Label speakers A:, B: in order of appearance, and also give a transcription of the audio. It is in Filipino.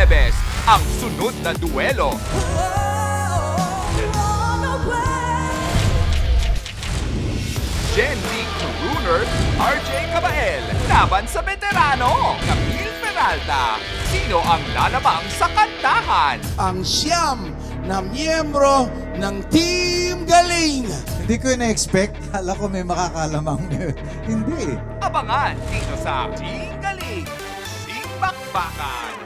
A: Huwebes, ang sunod na duelo. Jen Lee Crooner, RJ Cabael, laban sa veterano, Camille Peralta. Sino ang lalabang sa kantahan?
B: Ang siyam na miyembro ng Team Galing.
C: Hindi ko na-expect. Kala ko may makakalamang. Hindi.
A: Abangan dito sa Team Galing, Team Bakbakan.